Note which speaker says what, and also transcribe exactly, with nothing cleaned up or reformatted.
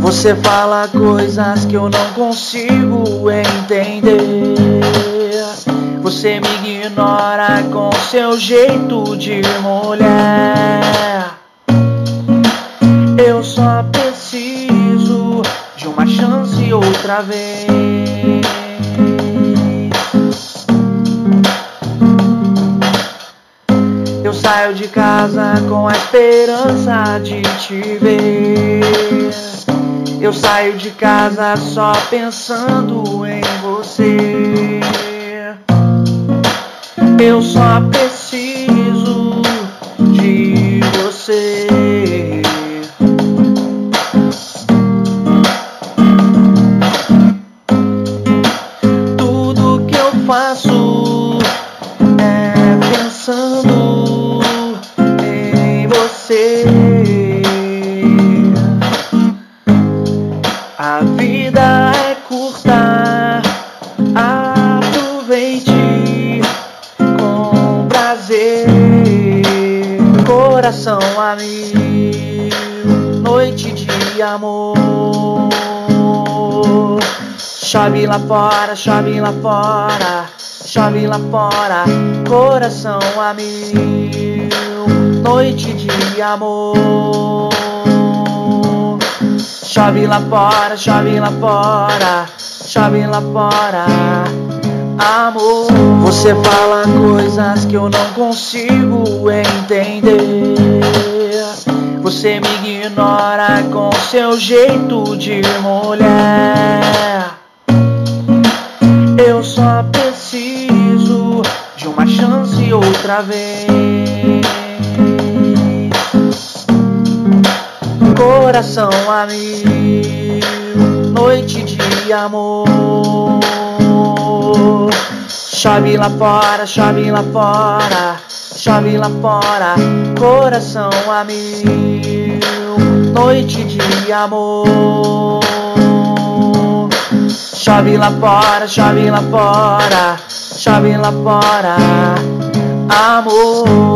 Speaker 1: Você fala coisas que eu não consigo entender. Você me ignora com seu jeito de mulher. Eu só preciso de uma chance outra vez. Eu saio de casa com a esperança de te ver. Eu saio de casa só pensando em você. Eu só preciso de você. Tudo que eu faço é pensando em você. A vida é curta, aproveite com prazer. Coração a mil, noite de amor. Chove lá fora, chove lá fora, chove lá fora. Coração a mil, noite de amor. Chove lá fora, chove lá fora, chove lá fora, amor. Você fala coisas que eu não consigo entender. Você me ignora com seu jeito de mulher. Eu só preciso de uma chance outra vez. Coração a mil, noite de amor. Chove lá fora, chove lá fora, chove lá fora. Coração a mil, noite de amor. Chove lá fora, chove lá fora, chove lá fora, amor.